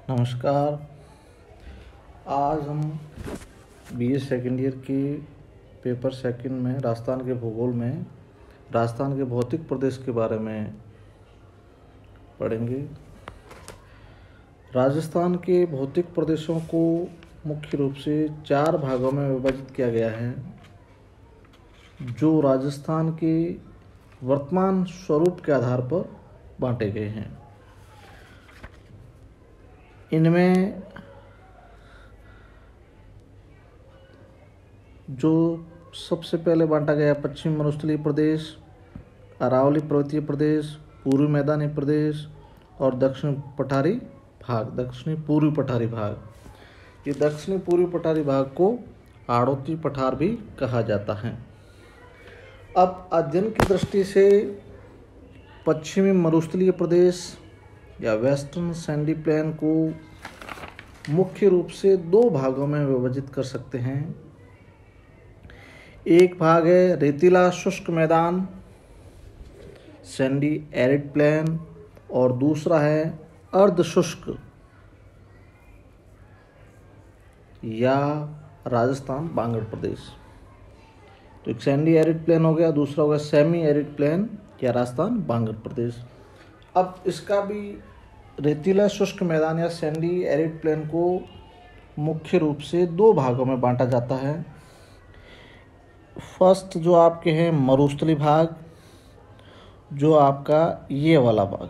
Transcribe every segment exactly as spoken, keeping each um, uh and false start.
नमस्कार। आज हम बीए सेकेंड ईयर के पेपर सेकंड में राजस्थान के भूगोल में राजस्थान के भौतिक प्रदेश के बारे में पढ़ेंगे। राजस्थान के भौतिक प्रदेशों को मुख्य रूप से चार भागों में विभाजित किया गया है, जो राजस्थान के वर्तमान स्वरूप के आधार पर बांटे गए हैं। इनमें जो सबसे पहले बांटा गया पश्चिमी मरुस्थलीय प्रदेश, अरावली पर्वतीय प्रदेश, पूर्वी मैदानी प्रदेश और दक्षिणी पठारी भाग दक्षिणी पूर्वी पठारी भाग ये दक्षिणी पूर्वी पठारी भाग को हाड़ौती पठार भी कहा जाता है। अब अध्ययन की दृष्टि से पश्चिमी मरुस्थलीय प्रदेश या वेस्टर्न सैंडी प्लेन को मुख्य रूप से दो भागों में विभाजित कर सकते हैं। एक भाग है रेतीला शुष्क मैदान सैंडी एरिड प्लेन और दूसरा है अर्ध शुष्क या राजस्थान बांगड़ प्रदेश। तो एक सैंडी एरिड प्लेन हो गया, दूसरा हो गया सेमी एरिड प्लेन या राजस्थान बांगड़ प्रदेश। अब इसका भी रेतीला शुष्क मैदान या सैंडी एरिड प्लेन को मुख्य रूप से दो भागों में बांटा जाता है। फर्स्ट जो आपके हैं मरुस्थलीय भाग, जो आपका ये वाला भाग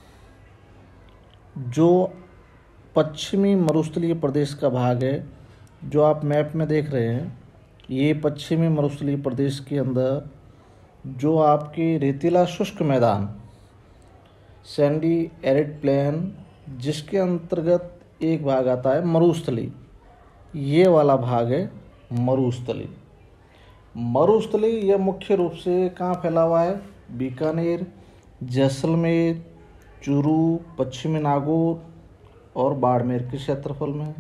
जो पश्चिमी मरुस्थलीय प्रदेश का भाग है, जो आप मैप में देख रहे हैं, ये पश्चिमी मरुस्थलीय प्रदेश के अंदर जो आपके रेतीला शुष्क मैदान सैंडी एरिड प्लेन, जिसके अंतर्गत एक भाग आता है मरुस्थली, ये वाला भाग है मरुस्थली। मरुस्थली यह मुख्य रूप से कहाँ फैला हुआ है? बीकानेर, जैसलमेर, चूरू, पश्चिमी नागौर और बाड़मेर के क्षेत्रफल में।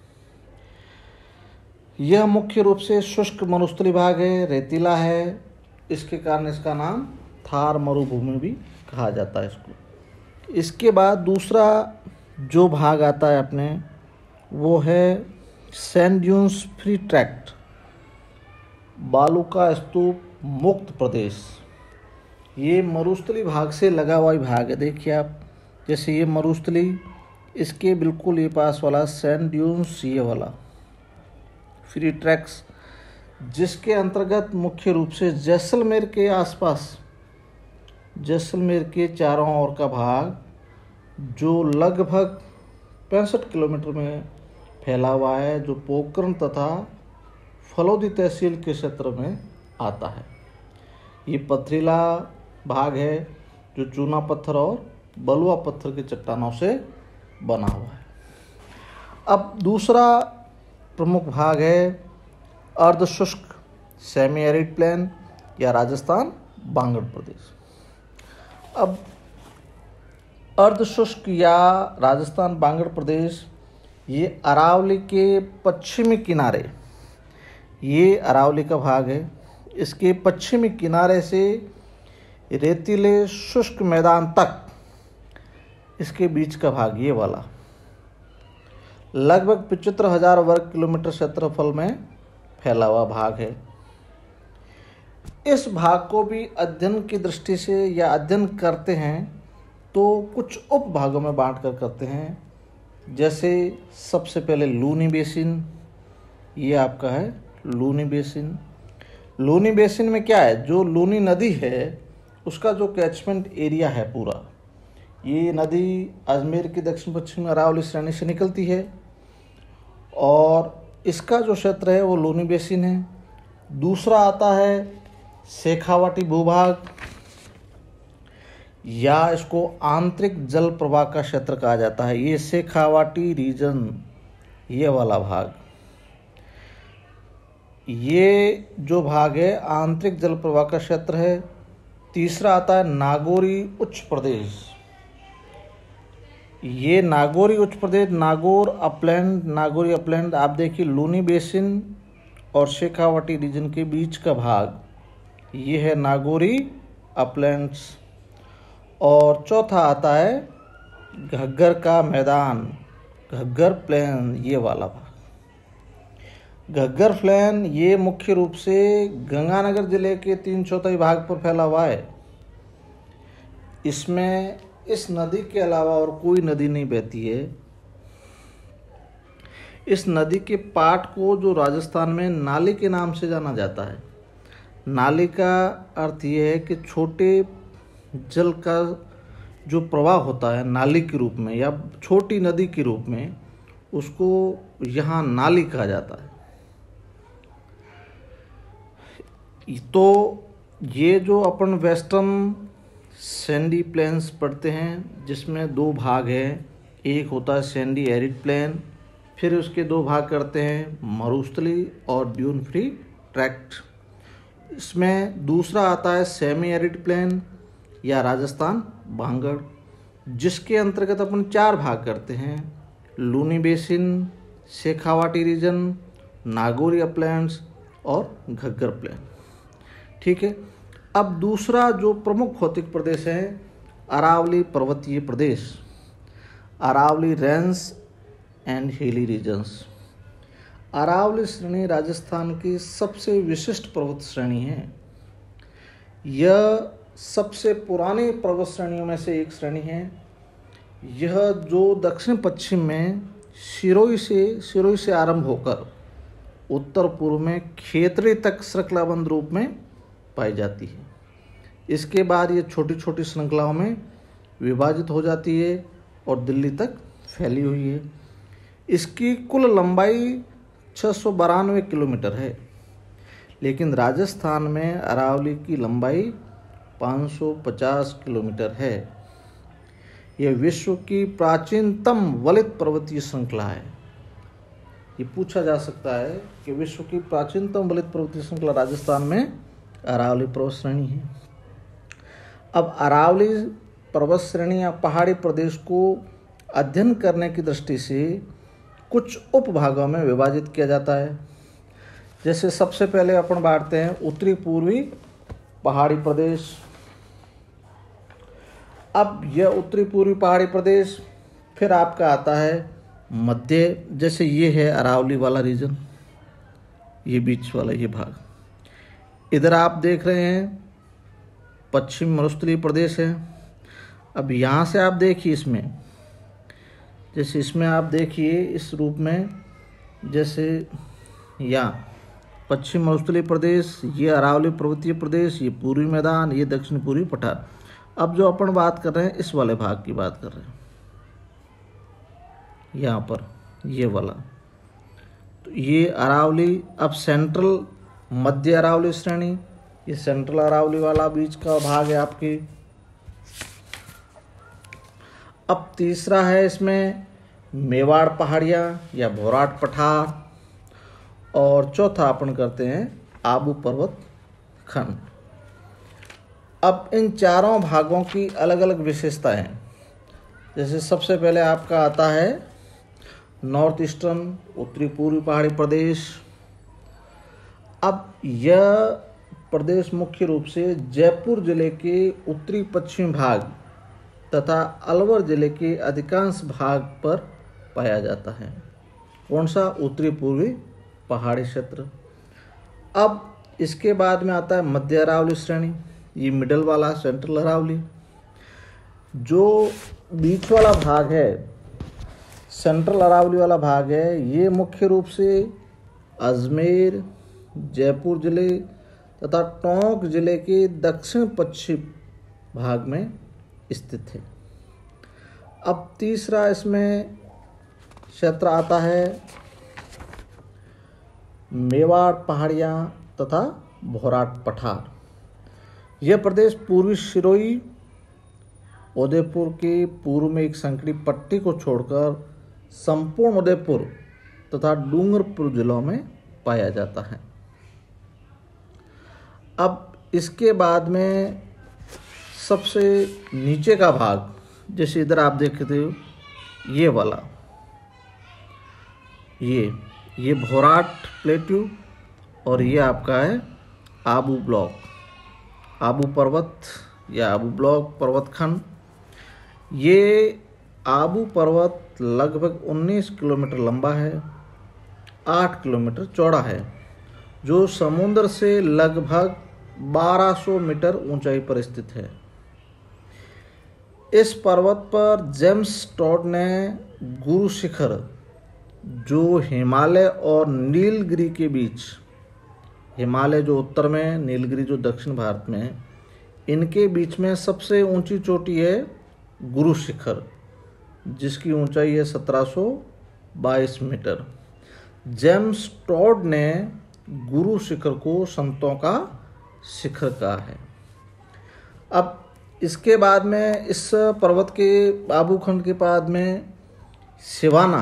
यह मुख्य रूप से शुष्क मरुस्थली भाग है, रेतीला है, इसके कारण इसका नाम थार मरुभूमि भी कहा जाता है इसको। इसके बाद दूसरा जो भाग आता है अपने, वो है सैंड ड्यून्स फ्री ट्रैक्ट, बालू का स्तूप मुक्त प्रदेश। ये मरुस्थली भाग से लगा हुआ ही भाग है। देखिए आप, जैसे ये मरुस्थली, इसके बिल्कुल ये पास वाला सैंड ड्यून्स, ये वाला फ्री ट्रैक्ट्स, जिसके अंतर्गत मुख्य रूप से जैसलमेर के आसपास, जैसलमेर के चारों ओर का भाग, जो लगभग पैंसठ किलोमीटर में फैला हुआ है, जो पोखरण तथा फलोदी तहसील के क्षेत्र में आता है। ये पथरीला भाग है, जो चूना पत्थर और बलुआ पत्थर की चट्टानों से बना हुआ है। अब दूसरा प्रमुख भाग है अर्धशुष्क सेमी एरिड प्लेन या राजस्थान बांगड़ प्रदेश। अब अर्धशुष्क या राजस्थान बांगड़ प्रदेश, ये अरावली के पश्चिमी किनारे, ये अरावली का भाग है, इसके पश्चिमी किनारे से रेतीले शुष्क मैदान तक, इसके बीच का भाग ये वाला, लगभग पचहत्तर हजार वर्ग किलोमीटर क्षेत्रफल में फैला हुआ भाग है। इस भाग को भी अध्ययन की दृष्टि से या अध्ययन करते हैं तो कुछ उप भागों में बांट कर करते हैं। जैसे सबसे पहले लूनी बेसिन, ये आपका है लूनी बेसिन। लूनी बेसिन में क्या है? जो लूनी नदी है उसका जो कैचमेंट एरिया है पूरा, ये नदी अजमेर की दक्षिण पश्चिमी अरावली श्रेणी से निकलती है और इसका जो क्षेत्र है वो लूनी बेसिन है। दूसरा आता है शेखावाटी भूभाग, या इसको आंतरिक जल प्रवाह का क्षेत्र कहा जाता है। ये शेखावाटी रीजन, ये वाला भाग, ये जो भाग है आंतरिक जल प्रवाह का क्षेत्र है। तीसरा आता है नागौरी उच्च प्रदेश। ये नागौरी उच्च प्रदेश, नागौर अपलैंड, नागौरी अपलैंड, आप देखिए लूनी बेसिन और शेखावाटी रीजन के बीच का भाग, ये है नागौरी अपलैंड्स। और चौथा आता है घग्गर का मैदान, घग्गर प्लेन, ये वाला भाग। घग्गर प्लेन ये मुख्य रूप से गंगानगर जिले के तीन चौथाई भाग पर फैला हुआ है। इसमें इस नदी के अलावा और कोई नदी नहीं बहती है। इस नदी के पाट को जो राजस्थान में नाली के नाम से जाना जाता है। नाली का अर्थ ये है कि छोटे जल का जो प्रवाह होता है नाली के रूप में या छोटी नदी के रूप में, उसको यहाँ नाली कहा जाता है। तो ये जो अपन वेस्टर्न सैंडी प्लेन्स पढ़ते हैं, जिसमें दो भाग हैं, एक होता है सैंडी एरिड प्लेन, फिर उसके दो भाग करते हैं मरुस्थली और ड्यून फ्री ट्रैक्ट। इसमें दूसरा आता है सेमी एरिड प्लेन या राजस्थान भांगड़, जिसके अंतर्गत अपन चार भाग करते हैं, Luni basin, Shekhawati region, Nagauri uplands और घग्गर प्लेन। ठीक है। अब दूसरा जो प्रमुख भौतिक प्रदेश है अरावली पर्वतीय प्रदेश, Aravali range and hilly regions. Aravali श्रेणी राजस्थान की सबसे विशिष्ट पर्वत श्रेणी है। यह सबसे पुरानी पर्वत श्रेणियों में से एक श्रेणी है। यह जो दक्षिण पश्चिम में सिरोही से सिरोही से आरंभ होकर उत्तर पूर्व में खेतड़ी तक श्रृंखलाबद्ध रूप में पाई जाती है। इसके बाद ये छोटी छोटी श्रृंखलाओं में विभाजित हो जाती है और दिल्ली तक फैली हुई है। इसकी कुल लंबाई छः सौ बारानवे किलोमीटर है, लेकिन राजस्थान में अरावली की लंबाई पाँच सौ पचास किलोमीटर है। यह विश्व की प्राचीनतम वलित पर्वतीय श्रृंखला है। ये पूछा जा सकता है कि विश्व की प्राचीनतम वलित पर्वतीय श्रृंखला राजस्थान में अरावली पर्वत श्रेणी है। अब अरावली पर्वत श्रेणी या पहाड़ी प्रदेश को अध्ययन करने की दृष्टि से कुछ उपभागों में विभाजित किया जाता है। जैसे सबसे पहले अपन बांटते हैं उत्तरी पूर्वी पहाड़ी प्रदेश। अब यह उत्तरी पूर्वी पहाड़ी प्रदेश, फिर आपका आता है मध्य, जैसे ये है अरावली वाला रीजन, ये बीच वाला ये भाग। इधर आप देख रहे हैं पश्चिम मरुस्थलीय प्रदेश है। अब यहाँ से आप देखिए, इसमें जैसे इसमें आप देखिए इस रूप में, जैसे यहाँ पश्चिम मरुस्थलीय प्रदेश, ये अरावली पर्वतीय प्रदेश, ये पूर्वी मैदान, ये दक्षिण पूर्वी पठार। अब जो अपन बात कर रहे हैं इस वाले भाग की बात कर रहे हैं, यहाँ पर ये वाला, तो ये अरावली। अब सेंट्रल मध्य अरावली श्रेणी, ये सेंट्रल अरावली वाला बीच का भाग है आपकी। अब तीसरा है इसमें मेवाड़ पहाड़ियाँ या भोराट पठार, और चौथा अपन करते हैं आबू पर्वत खंड। अब इन चारों भागों की अलग अलग विशेषताएं हैं। जैसे सबसे पहले आपका आता है नॉर्थ ईस्टर्न उत्तरी पूर्वी पहाड़ी प्रदेश। अब यह प्रदेश मुख्य रूप से जयपुर जिले के उत्तरी पश्चिमी भाग तथा अलवर जिले के अधिकांश भाग पर पाया जाता है। कौन सा? उत्तरी पूर्वी पहाड़ी क्षेत्र। अब इसके बाद में आता है मध्य अरावली श्रेणी, ये मिडल वाला सेंट्रल अरावली। जो बीच वाला भाग है सेंट्रल अरावली वाला भाग है, ये मुख्य रूप से अजमेर, जयपुर जिले तथा टोंक जिले के दक्षिण पश्चिम भाग में स्थित है। अब तीसरा इसमें क्षेत्र आता है मेवाड़ पहाड़ियाँ तथा भोराट पठार। यह प्रदेश पूर्वी सिरोही उदयपुर के पूर्व में एक संकरी पट्टी को छोड़कर संपूर्ण उदयपुर तथा डूंगरपुर जिलों में पाया जाता है। अब इसके बाद में सबसे नीचे का भाग, जैसे इधर आप देखते हो ये वाला, ये ये भोराट प्लेट्यू, और ये आपका है आबू ब्लॉक, आबू पर्वत या आबू ब्लॉक पर्वत खंड। ये आबू पर्वत लगभग उन्नीस किलोमीटर लंबा है, आठ किलोमीटर चौड़ा है, जो समुद्र से लगभग बारह सौ मीटर ऊंचाई पर स्थित है। इस पर्वत पर जेम्स टॉड ने गुरु शिखर, जो हिमालय और नीलगिरी के बीच, हिमालय जो उत्तर में, नीलगिरी जो दक्षिण भारत में है, इनके बीच में सबसे ऊंची चोटी है गुरु शिखर, जिसकी ऊंचाई है सत्रह सौ बाईस मीटर। जेम्स टॉड ने गुरु शिखर को संतों का शिखर कहा है। अब इसके बाद में, इस पर्वत के आबू खंड के बाद में सिवाना,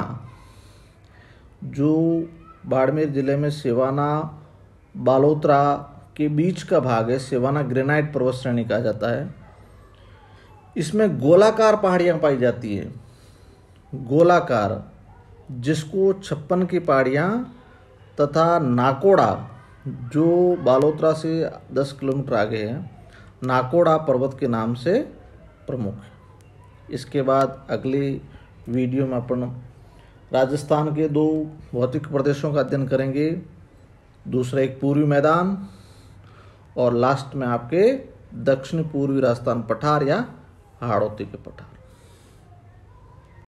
जो बाड़मेर जिले में सिवाना बालोतरा के बीच का भाग है, सिवाना ग्रेनाइट पर्वत श्रेणी कहा जाता है। इसमें गोलाकार पहाड़ियाँ पाई जाती है, गोलाकार, जिसको छप्पन की पहाड़ियाँ तथा नाकोड़ा, जो बालोतरा से दस किलोमीटर आगे है, नाकोड़ा पर्वत के नाम से प्रमुख है। इसके बाद अगली वीडियो में अपन राजस्थान के दो भौतिक प्रदेशों का अध्ययन करेंगे, दूसरा एक पूर्वी मैदान और लास्ट में आपके दक्षिण पूर्वी राजस्थान पठार या हाड़ौती के पठार।